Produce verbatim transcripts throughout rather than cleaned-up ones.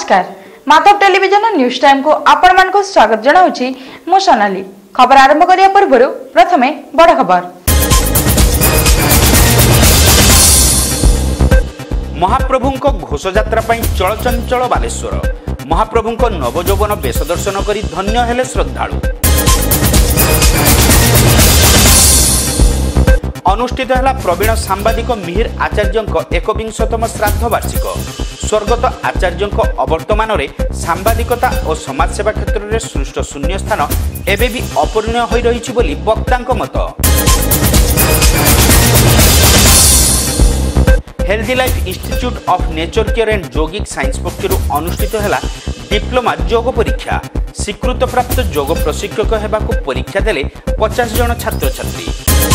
नमस्कार Madhav television news time को आपण मान को स्वागत जनाउछि मो सोनाली। खबर आरंभ करिया पूर्व प्रथमे बड़ खबर। महाप्रभुंको घोषयात्रा पई चलचंचल बालेश्वर। महाप्रभुंको नवजौवन बेश दर्शन करी धन्य हेले श्रद्धालु। अनुष्ठित है प्रवीण सांबादिक मिहिर आचार्य एकविंशतम श्राद्ध वार्षिक। स्वर्गत आचार्य अवर्तमान सांबादिकता और समाजसेवा क्षेत्र में सृष्ट शून्य स्थान एवं भी अपूर्णीय हो रही बोली वक्ता मत। Healthy life institute of nature care and yogic science पक्षर अनुष्ठित है डिप्लोमा योग परीक्षा। स्वीकृत प्राप्त योग प्रशिक्षक होगा परीक्षा देले पचास जन छात्र छात्री।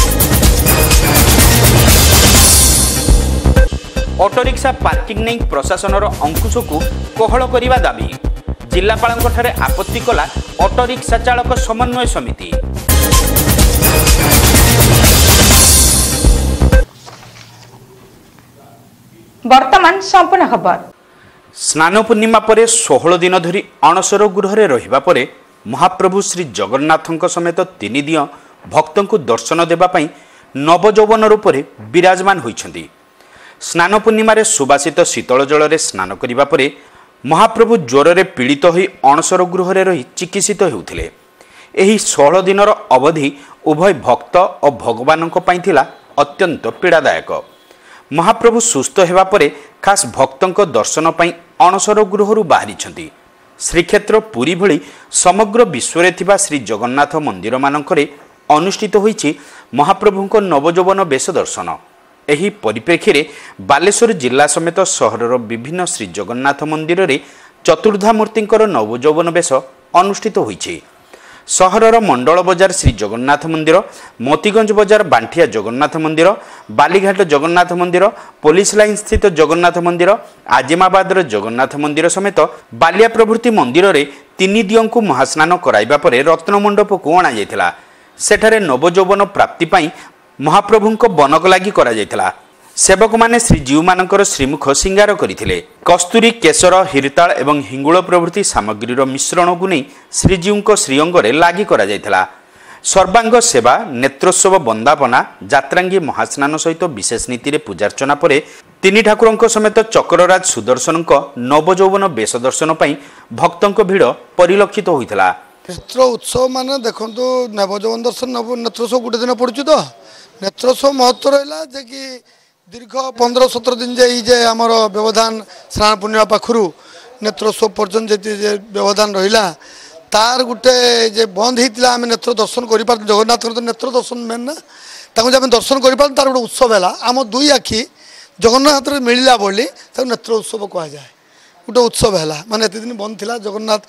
ऑटोरिक्शा पार्किंग नहीं प्रशासन अंकुश को कोहल करने दाबी। जिलापाल आपत्ति कला ऑटोरिक्शा चालक समन्वय समिति। वर्तमान संपूर्ण खबर। स्नान पूर्णिमा पर षोहल दिन धरी अणसर गृह रहिबा परे महाप्रभु श्री जगन्नाथଙ୍କ समेत तीन दिन भक्तों को दर्शन देवाई नवजौवन रूप से विराजमान होइछन्ति। स्नान पूर्णिमा सुबासित शीतल जल स्नान करने पर महाप्रभु ज्वर से पीड़ित हो अणसर गृह रही चिकित्सित होउथिले। एही षोहल दिन अवधि उभय भक्त और भगवान अत्यंत पीड़ादायक। महाप्रभु सुस्थ होगा पर खास भक्तों दर्शन पर अणसर गृह बाहरी। श्रीक्षेत्र पुरी भली समग्र विश्व में श्री जगन्नाथ मंदिर मानकरे अनुष्ठित होइछि महाप्रभुंको नवजौवन बेश दर्शन। एही परिप्रेक्षी रे बालेश्वर जिला समेत सहरर विभिन्न श्री जगन्नाथ मंदिर रे चतुर्धा मूर्तिंकर नवजौवन बेश अनुष्ठित होइछि। सहरर मंडल बजार श्री जगन्नाथ मंदिर, मोतीगंज बजार बांठिया जगन्नाथ मंदिर, बालीघाट जगन्नाथ मंदिर, पुलिस लाइन स्थित जगन्नाथ मंदिर, आजिमाबाद जगन्नाथ मंदिर समेत बालिया प्रभृति मंदिर रे तीन दियों को महास्नान कराइबा परे रत्नमंडप को अणा जायथिला। सेठारे नवजौवन प्राप्ति पाई महाप्रभुंको बनक लागि करा जायथिला। सेवक माने श्रीजीव मानकर श्रीमुख सिंगार करथिले। कस्तूरी, केशर, हिरताल एवं हिंगुल प्रभृति सामग्रीर मिश्रण को नहीं श्रीजीव श्रीअंगरे लागि करा जायथिला। सर्वांग सेवा, नेत्रोत्सव, वंदापना, जात्रांगी महास्नान सहित विशेष नीति पूजार्चना पर तीन ठाकुरों समेत चक्रराज सुदर्शन नवजौवन बेश दर्शन पर भक्तों भीड़ परिलक्षित होता। नेत्र उत्सव मान देखो नवजौवन दर्शन नव नेत्रोत्सव गोटे दिन पड़ू तो नेत्रोत्सव महत्व रहा जे कि दीर्घ पंद्रह सतर दिन जे आमर व्यवधान स्नान पूर्णिमा पाखु नेत्रोत्सव पर्यटन जे व्यवधान रहा तार गोटे जे बंद होता आम नेत्र दर्शन कर जगन्नाथ तो नेत्र दर्शन मेन ना ताकि दर्शन कर तार गोटे उत्सव है आम दुई आखि जगन्नाथ मिलला बोली नेत्र उत्सव कह जाए गोटे उत्सव है माने एत दिन बंद था जगन्नाथ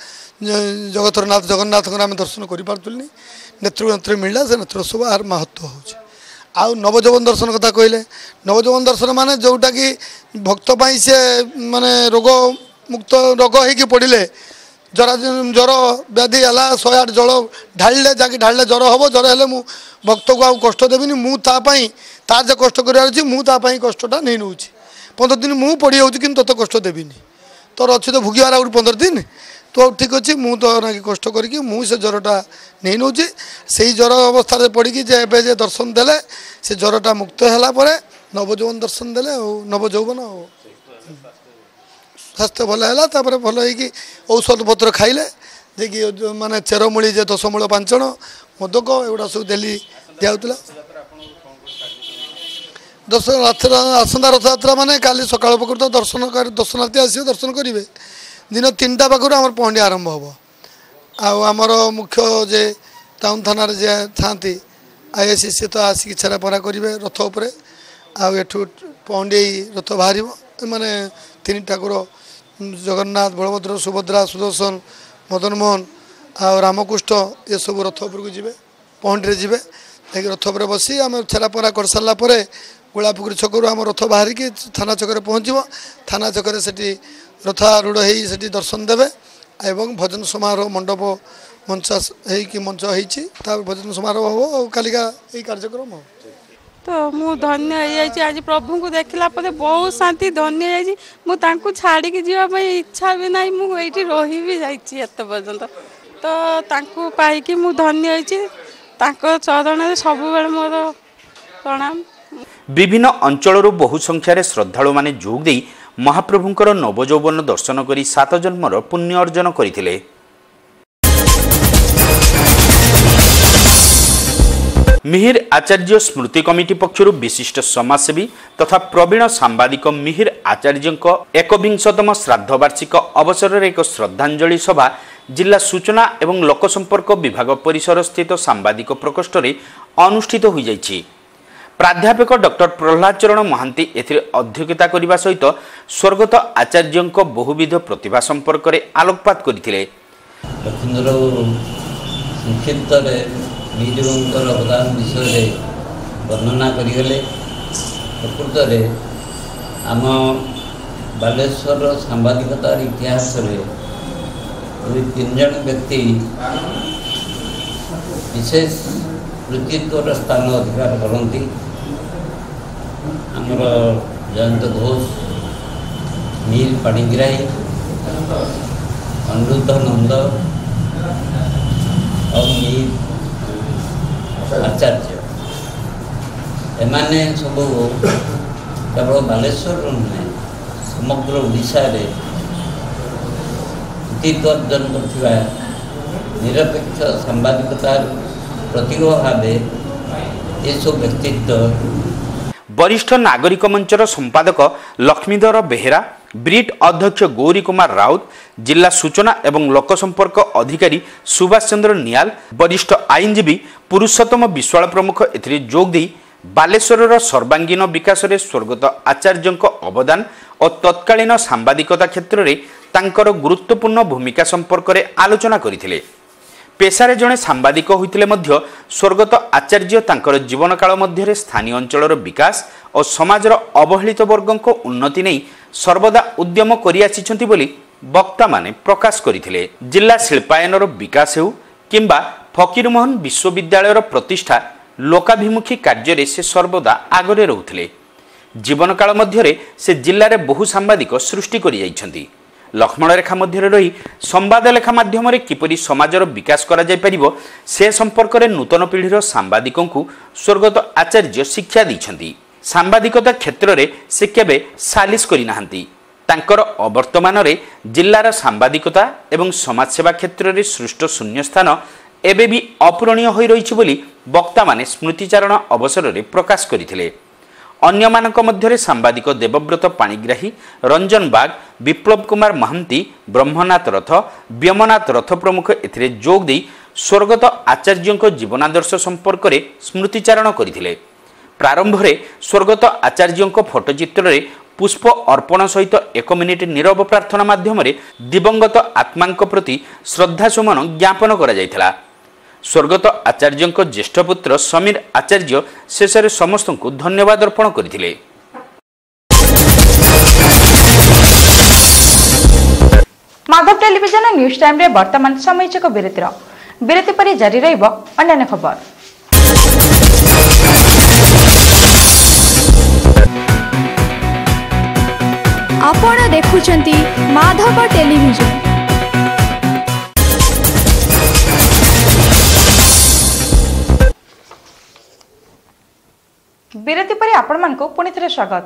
जगतरनाथ जगन्नाथ आम दर्शन कर पार्नी नेत्र नेत्र मिलला से नेत्रोत्सव आर महत्व हो आउ नवजौवन दर्शन कथा कहले नवजौवन दर्शन माने जोटा कि भक्त पाई से माने रोग मुक्त रोग होगी पड़े जरा ज्वर व्याधि है शहे आठ जल ढाले जाकि ढाले ज्वर हम ज्वर हेले मु भक्त को आउ कष्ट देविनी मु तापाई तार जो कष्ट करार अच्छी मु तापाई कष्टा नहीं नौ पंद्रह दिन मु पड़ी जाऊँ कि तोते कष्ट देविनी तोर अच्छी तो भोगिबार आउ पंद्रह दिन तो ठीक अच्छे मु तो ना कष्ट करके मु से ज्वरटा नहीं नौ से ज्वर अवस्था पड़ी जे जे दर्शन देले से ज्वरटा मुक्त है नवजौवन दर्शन देले नवजौवन स्वास्थ्य भल है भल हो औषध पत्र खाइले जे कि माने चेरमूली जे दशमूल पांचण मोदक एगुड़ा सब डेली दिखाला। दर्श आसंता रथयात्रा माने काली सकाल पकड़ तो दर्शन कर दर्शनार्थी आसवे दर्शन करेंगे दिन तीन टा पाखु आम पहंडी आरंभ हम आमर मुख्य जे टाउन थाना जे था आई एस सी तो आसिक छेरापहरा करेंगे रथ उपर आठू पहंडी रथ बाहर माने तीन ठाकुर जगन्नाथ, बलभद्र, सुभद्रा, सुदर्शन, मदन मोहन आ रामकृष्ण ये सब रथ उपर को जी पहंडी जी रथ उपर बसी आम छेरापहरा कर सारापर गोलापुकुरी छकरू आम रथ बाहर की थाना छक पहुँचब थाना छक से रथारूढ़ हो दर्शन देवे एवं भजन समारोह मंडप मंच हो मंच हो भजन समारोह हो कालिका यही कार्यक्रम हो। तो मु धन्य हो आज प्रभु को देखला पर बहुत शांति धन्य हो मुझे छाड़ी जावाई इच्छा भी ना मुझे रही भी जाइए पर्यंत तो पाई मु धन्य हो चरण सब मोर प्रणाम। विभिन्न अंचल बहु संख्यार श्रद्धालु माने जोग देई महाप्रभुंकर नवजौवन दर्शन करी सात जन्मर पुण्य अर्जन करथिले। मिहिर आचार्य स्मृति कमिटी पक्षर विशिष्ट समाजसेवी तथा प्रवीण सांबादिक मिहिर आचार्य एकविंशतम श्राद्ध वार्षिक अवसर में एक श्रद्धांजलि सभा जिला सूचना एवं लोकसंपर्क विभाग परिसर स्थित सांबादिक प्रकोष्ठ में अनुष्ठित हो जाइछि। प्राध्यापक डॉक्टर प्रहलाद चरण महांती एथिरे अध्यक्षता करने सहित स्वर्गत आचार्य बहुविध प्रतिभा संपर्क में आलोकपात करथिले। मिहिरंकर अवदान विषय वर्णना करगले। प्रकृत में आम बालेश्वर सांबादिकतार इतिहास में तीन जन व्यक्ति विशेष कृतित्वर स्थान अधिकार करती। आमर जयंत घोष, नील पाणिग्राही, अनिरुद्ध नंद और नील आचार्य एमाने सब केवल बालेश्वर नुहे समग्र ओडिशा रे कृतित्व अर्जन करथिबा निरपेक्ष सांबादिकतार प्रतीक भाव ये सब व्यक्तित्व। वरिष्ठ नागरिक मंचर संपादक लक्ष्मीधर बेहेरा, ब्रिट अध्यक्ष गौरी कुमार राउत, जिला सूचना एवं लोकसंपर्क अधिकारी सुभाष चंद्र नियाल, वरिष्ठ आईनजीवी पुरुषोत्तम विश्वाल प्रमुख एथिरे जोग देई बालेश्वर सर्वांगीन विकास में स्वर्गत आचार्य अवदान और तत्कालीन सांबादिकता क्षेत्र में तांकर गुरुत्वपूर्ण भूमिका संपर्क में आलोचना करथिले। पेशारे जड़े सांबादिक होइतिले मध्य स्वर्गत आचार्य तांकर जीवन काल मध्य स्थानीय अंचलर विकास और समाजर अवहेलित वर्गों उन्नति नहीं सर्वदा उद्यम करि आछिछन्ति बोली वक्ता माने प्रकाश करथिले। जिला शिल्पायनर विकास हेउ किंबा फकीरमोहन विश्वविद्यालयर प्रतिष्ठा लोकाभिमुखी कार्य से सर्वदा आगरे रहउथिले। जीवन काल मध्य से जिले में बहु सांबादिक सृष्टि करि जाइछन्ति। लक्ष्मण रेखा मध्य रही संवाद लेखा माध्यम किपरि समाजर विकास करा जाय परिबो से संपर्क में नूतन पीढ़ीर सांबादिकों को स्वर्गत आचार्य शिक्षा दैछन्ति। सांबादिकता क्षेत्र में से केबे सालिस करि नाहंती। तांकर अवर्तमान रे जिल्लार सांबादिकता एवं समाजसेवा क्षेत्र में सृष्ट शून्य स्थान एबे भी अपूरणीय होई रहिछि बोली वक्ता माने स्मृतिचारण अवसर में प्रकाश करथिले। अन्य मानक मध्य सांबादिक देवव्रत पाणिग्राही, रंजन बाग, विप्लव कुमार महांती, ब्रह्मनाथ रथ, व्योमनाथ रथ प्रमुख एथिरे जोग देई स्वर्गत आचार्य जीवनादर्श संपर्क में स्मृतिचारण करथिले। प्रारंभ में स्वर्गत आचार्य फोटोचित्र में पुष्प अर्पण सहित एक मिनिट नीरव प्रार्थना माध्यम दिवंगत आत्मा प्रति श्रद्धासुमन ज्ञापन करा जायथिला। स्वर्गत आचार्य ज्येष्ठ पुत्र समीर आचार्य शेष में समस्त को धन्यवाद अर्पण करथिले। माधव टेलीविजन न्यूज टाइम रे वर्तमान सामयिक विरतिर विरति पर जारी रहिब अन्य खबर। आपण देखुचंती माधव टेलीविजन। विरति पर आपण मानको पुनि थरे स्वागत।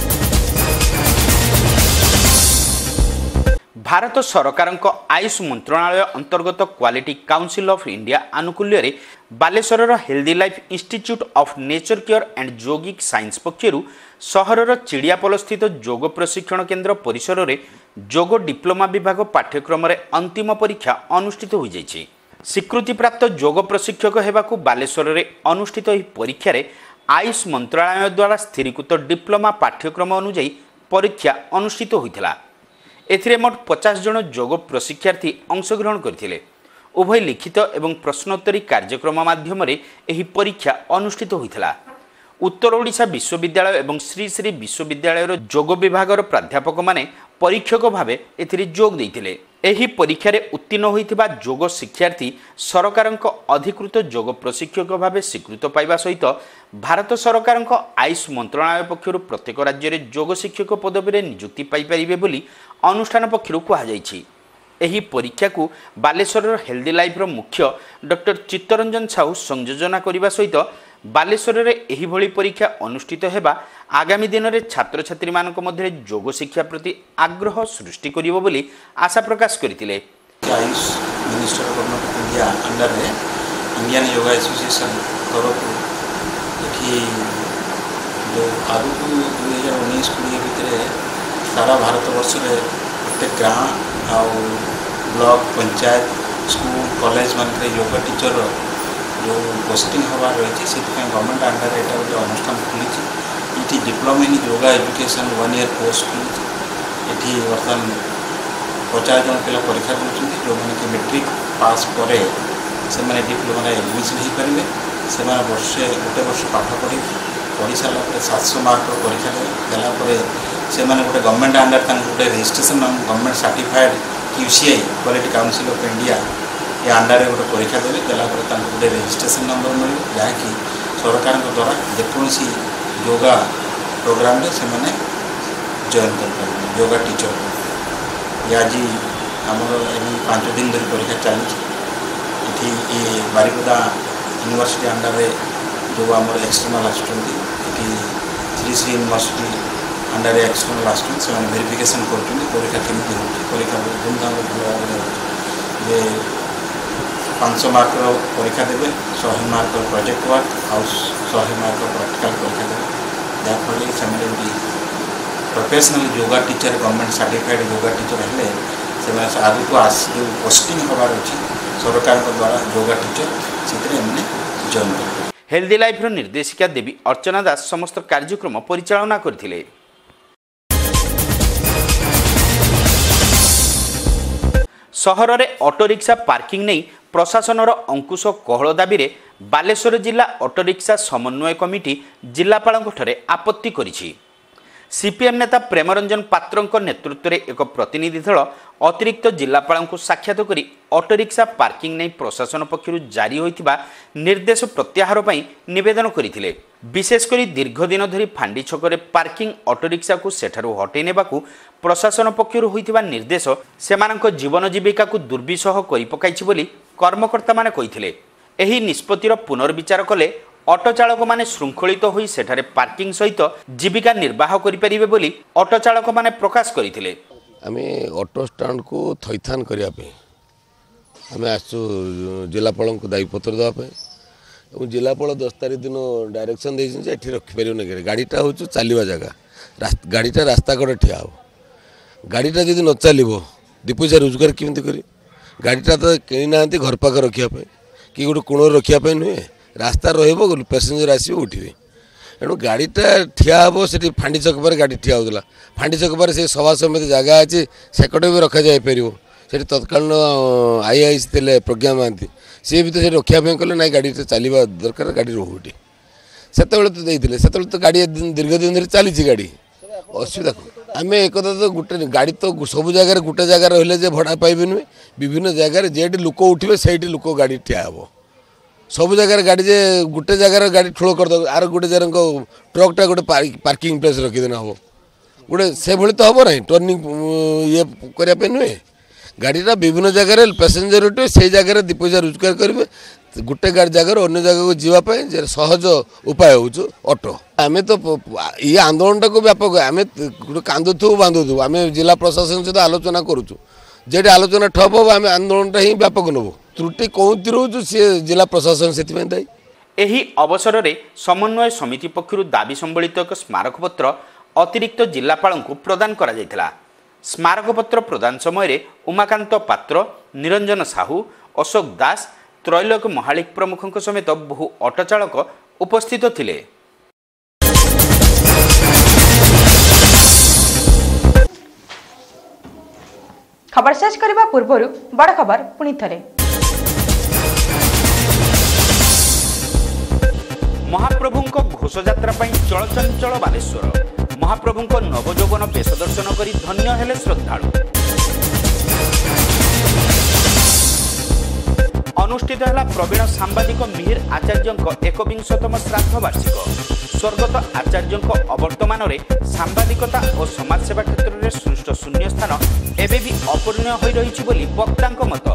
भारत सरकार आयुष मंत्रणालय अंतर्गत क्वालिटी काउंसिल ऑफ इंडिया आनुकूल्य रे Baleshwar healthy life institute of nature care and yogic science पक्षरु सहरर चिड़ियापल स्थित जोग प्रशिक्षण केन्द्र परिसर में जोग डिप्लोमा विभाग पाठ्यक्रम रे अंतिम परीक्षा अनुष्ठित हो जाइछि। स्वीकृति प्राप्त जोग प्रशिक्षक हेबाकु बालेश्वर रे अनुष्ठित एही परीक्षा रे आयुष मंत्रालय द्वारा स्थिरीकृत डिप्लोमा पाठ्यक्रम अनुଯାयी परीक्षा अनुष्ठित होइथिला। एथिरे मोट पचास जन जोग प्रशिक्षार्थी अंशग्रहण करथिले। उभय लिखित एवं प्रश्नोत्तरी कार्यक्रम माध्यम रे एही परीक्षा अनुष्ठित होइथिला। उत्तर ओडिशा विश्वविद्यालय एवं श्री श्री विश्वविद्यालय जोग विभाग प्राध्यापक माने परीक्षक भावे एथिरे जोग देइथिले। एही परीक्षा रे उत्तीर्ण होइथिबा जोग शिक्षार्थी सरकारक अधिकृत जोग प्रशिक्षक भावे स्वीकृत पाइबा सहित भारत सरकारक आयुष मंत्रालय पक्षरु प्रत्येक राज्य रे जोग शिक्षक पदवी रे नियुक्ति पाइ परिबे बोली अनुष्ठान पक्षरु कहा जायछि। एही परीक्षा को बालेश्वर हेल्दी लाइफ रो मुख्य डॉक्टर चित्तरंजन साहू संयोजना करने सहित बालेश्वर रे एही भली परीक्षा अनुष्ठित हेबा आगामी दिन में छात्र छात्री मानक मध्य जोग शिक्षा प्रति आग्रह सृष्टि करिवो बोली आशा प्रकाश करथिले। AYUSH minister government of India under रे इंडियन योगा एसोसिएशन तरफ एठी जो आगु दो हज़ार उन्नीस बीस भितर सारा भारत वर्ष रे प्रत्येक गाँव आउ ब्लॉक पंचायत स्कूल कॉलेज मान योगा टीचर जो पोस्टिंग हबार रही से गवर्नमेंट अंडर यहाँ गोटे अनुष्ठान खुली ये diploma in yoga education one year course खुली ये बर्तमान पचास जन पिला परीक्षा कर जो मैंने कि मेट्रिक पास पर से डिप्लोमा एडमिशन हो पारे से वर्षे गोटे वर्ष पाठ पढ़ी पढ़ी सारापर सात सौ मार्क परीक्षा देलापर से गोटे गवर्नमेंट अंडर गोटे registration government certified QCI quality council of India ये अंडर गोटे परीक्षा देवे देलापर गोटे रजिस्ट्रेशन नंबर मिले जहाँकि सरकार द्वारा जेकोसी योगा प्रोग्राम से मैंने जॉइन कर योगा टीचर ये आज आमर पांच दिन धरी परीक्षा चली ये बारिपदा यूनिवर्सिटी अंडर जो आम एक्सटर्नाल आसुँच Shri Shri university under external आसुँच से वेरिफिकेशन कर परीक्षा केमी हो परीक्षा धूमधाम भल भाव ये पाँच सौ मार्क परीक्षा देवे सौ मार्क प्रोजेक्ट वर्क आउ सौ मार्क प्रैक्टिकल परीक्षा देवे जहाँफल से professional yoga teacher government certified yoga teacher हेले से आगे को आस जो पोस्टिंग हबार अच्छी सरकार द्वारा योगा टीचर से जॉइन कर हेल्दी लाइफ रो निर्देशिका देवी अर्चना दास समस्त कार्यक्रम परिचालना करथिले। सहर रे ऑटो रिक्शा पार्किंग नहीं प्रशासन अंकुश कोहल दाबी रे बालेश्वर जिला ऑटो रिक्शा समन्वय कमिटी जिलापाल आपत्ति करिछि। सीपीएम नेता प्रेमरंजन पात्र नेतृत्व में एक प्रतिनिधि दल अतिरिक्त जिलापाल को साक्षात करी ऑटो रिक्शा पार्किंग नहीं प्रशासन पक्षरु जारी होइतिबा निर्देश प्रत्याहार पई निवेदन करथिले। विशेषकर दीर्घ दिन धरी फांडी छकरे पार्किंग ऑटो रिक्शा को सेठारु हटै नेबाकू प्रशासन पक्षरु होइतिबा निर्देश सेमानक जीवन जीविका को दुर्विसह करि पकाइछि बोली कर्मकर्ता माने कहिथिले। एही निष्पत्तिर पुनर्विचार कले ऑटो चालक माने श्रृंखलित होई सेठारे पार्किंग सहित जीविका निर्वाह करि परिबे बोली ऑटो चालक माने प्रकाश करिथिले। आमे ऑटो स्टैंड को थैथान करिया पे आमे आसु जिलापाल को दायीपत्र देवा पे जिलापाल दस तारीख दिन डायरेक्शन देछि एठी रखि परियो नै गाड़ीटा हो चलवा जगह गाड़ीटा रास्ता कड़े ठिया हो गाड़ीटा जदि न चलो दी पैसा रोजगार केमती करी गाड़ीटा तो किणी ना घर पाख रखापी कि गोटे कोण रखापी नुहे रास्ता रही पैसेंजर आसवे उठे एणु गाड़ीटा ठिया हे से फांडी छक पर गाड़ी ठिया होता फांडी छक पर से सभा समिति जगह अच्छी सेकट भी रखा जापर से तत्कालीन आई आई थे प्रज्ञा महांती सी भी तो रखापी कले ना गाड़ी चलवा दरकार गाड़ी रोटे से तो देते से तो गाड़ी दीर्घ दिन धरी चली गाड़ी असुविधा आम एक तो गोटे गाड़ी तो सब जगह गोटे जगह रही भड़ा पाइबे नुहे विभिन्न जगह जेटी लोक उठे से लोक गाड़ी ठिया हे सब जगह गाड़ी जे गोटे जगह गाड़ी ठोल करद आर गोटे जगह ट्रकटा गोटे पार्किंग प्लेस रखीदेना हम गोटे से भली तो हम ना टर्निंग ये करने नुहे गाड़ीटा विभिन्न जगह पैसेंजर उठे से जगह दी पैसा रोजगार करेंगे गोटे गाड़ी जगह अन्य जगह को जावाई सहज उपाय हो ऑटो आम तो ये आंदोलन को व्यापक आम गोटे कांदुथु बांधुथु आम जिला प्रशासन सहित आलोचना करुचु जेटे आलोचना ठप हम आम आंदोलन ही व्यापक नबू त्रुटि कौन रोचु सी जिला प्रशासन से दायी। एही अवसर में समन्वय समिति पक्षरु दाबी संबलित एक स्मारकपत्र अतिरिक्त जिलापाल को प्रदान करा जायतिला। स्मारकपत्र प्रदान समय उमाकांत पात्र निरंजन साहू अशोक दास त्रैलोक महालिक प्रमुखों समेत बहु ऑटो चालक उपस्थित थिले। खबर शेष करबा पूर्वरु बड़ खबर पुनी थरे। महाप्रभु महाप्रभुଙ୍କ घोषयात्रा ପାଇଁ चलचंचल बालेश्वर महाप्रभुଙ୍କ नवजौवन बेश दर्शन करी धन्य हेले श्रद्धालु। अनुष्ठित है प्रवीण सांबादिक मिहिर आचार्य एकविंशतम श्राद्ध वार्षिक स्वर्गत आचार्य अवर्तमान सांबादिकता और समाजसेवा क्षेत्र में सृष्ट शून्य स्थान एवं भी अपूर्ण हो रही बोली वक्ता मत।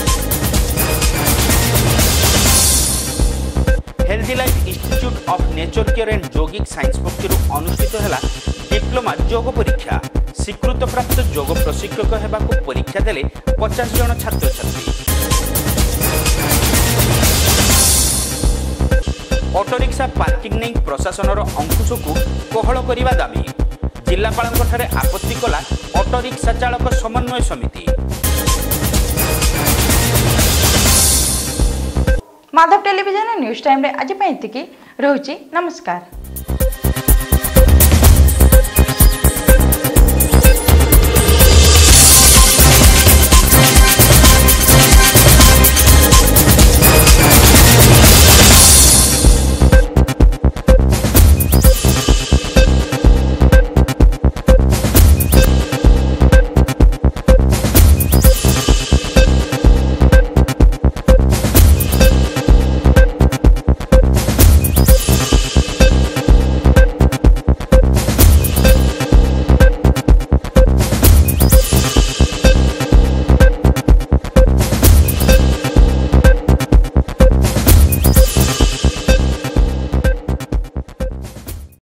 Healthy life institute of nature care and yogic science पक्षर अनुष्ठित है डिप्लोमा योग परीक्षा स्वीकृत प्राप्त योग प्रशिक्षक होगा परीक्षा देले पचास जन छात्र छात्री। ऑटोरिक्शा पार्किंग नहीं प्रशासन अंकुश को कोहल करने दाबी जिलापाल आपत्ति कला ऑटोरिक्शा चालक समन्वय समिति। माधव टेलीविजन न्यूज टाइम रे आज रहुची नमस्कार।